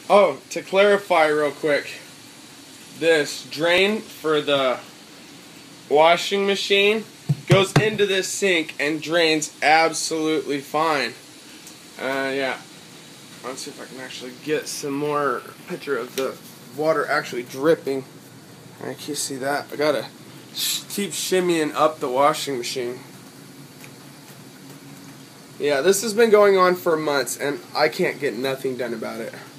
Oh, to clarify real quick, this drain for the washing machine goes into this sink and drains absolutely fine. Yeah. Let's see if I can actually get some more picture of the water actually dripping. Can you see that? I gotta keep shimmying up the washing machine. Yeah, this has been going on for months and I can't get nothing done about it.